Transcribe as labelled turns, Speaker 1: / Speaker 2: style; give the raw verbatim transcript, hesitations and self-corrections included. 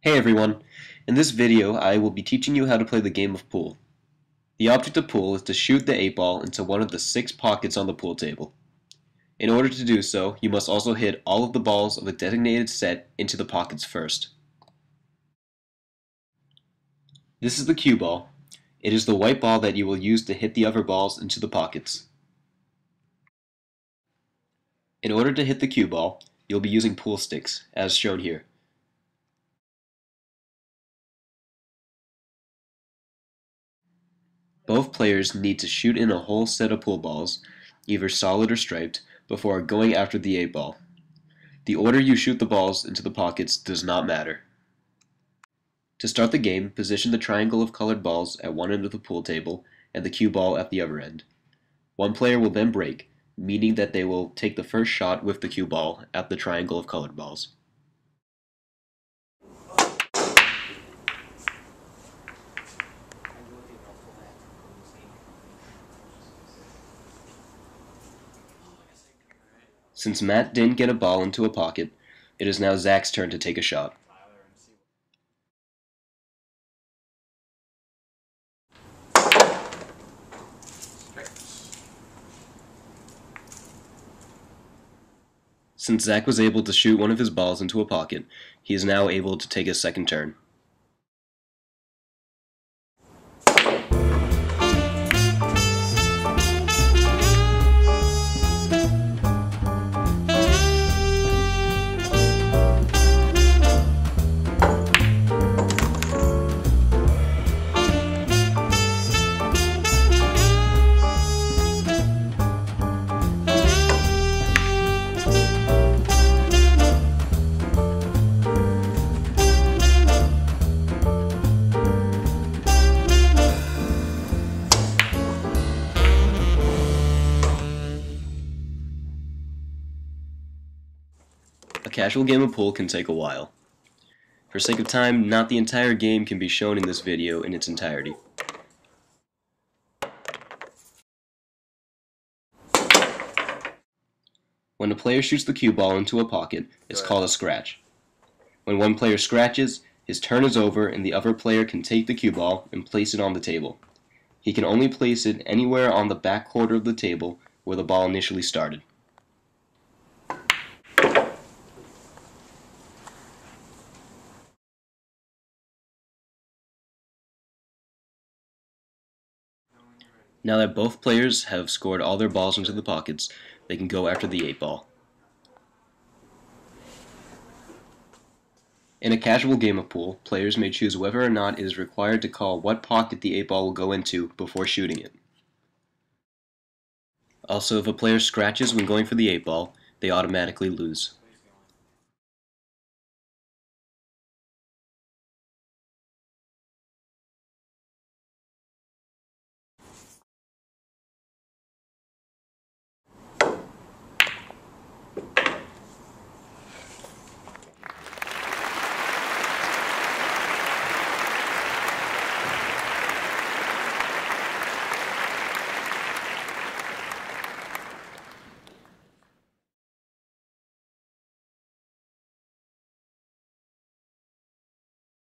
Speaker 1: Hey everyone! In this video I will be teaching you how to play the game of pool. The object of pool is to shoot the eight ball into one of the six pockets on the pool table. In order to do so, you must also hit all of the balls of a designated set into the pockets first. This is the cue ball. It is the white ball that you will use to hit the other balls into the pockets. In order to hit the cue ball, you'll be using pool sticks, as shown here. Both players need to shoot in a whole set of pool balls, either solid or striped, before going after the eight ball. The order you shoot the balls into the pockets does not matter. To start the game, position the triangle of colored balls at one end of the pool table and the cue ball at the other end. One player will then break, meaning that they will take the first shot with the cue ball at the triangle of colored balls. Since Matt didn't get a ball into a pocket, it is now Zach's turn to take a shot. Since Zach was able to shoot one of his balls into a pocket, he is now able to take his second turn. A casual game of pool can take a while. For sake of time, not the entire game can be shown in this video in its entirety. When a player shoots the cue ball into a pocket, it's called a scratch. When one player scratches, his turn is over and the other player can take the cue ball and place it on the table. He can only place it anywhere on the back quarter of the table where the ball initially started. Now that both players have scored all their balls into the pockets, they can go after the eight ball. In a casual game of pool, players may choose whether or not it is required to call what pocket the eight ball will go into before shooting it. Also, if a player scratches when going for the eight ball, they automatically lose.